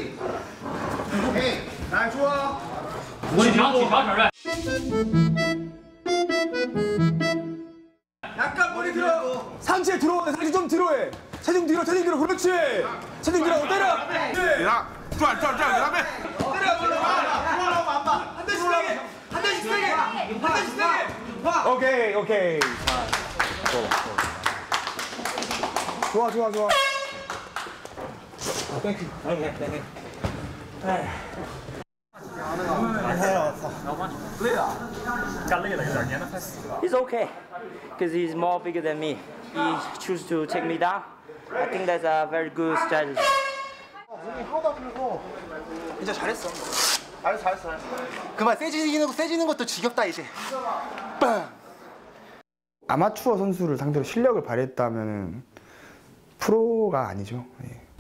哎，来说， 起条承认。 약간 머리 들어. 상체 들어오네. 상체 좀 들어해. 체중 뒤로, 체중 뒤로. 그렇지. 체중 뒤로 때려. 네. 给他转，给他背。 때려. 한 대씩 세게. 한 대씩 세게. 한 대씩 세게. 오케이. 좋아. 땡큐. He's okay, because he's more bigger than me. He chooses to take me down. I think that's a very good strategy. 진짜 잘했어. 잘했어. 그만 세지는 것도 지겹다 이제. 빵. 아마추어 선수를 상대로 실력을 발휘했다면 프로가 아니죠. 예.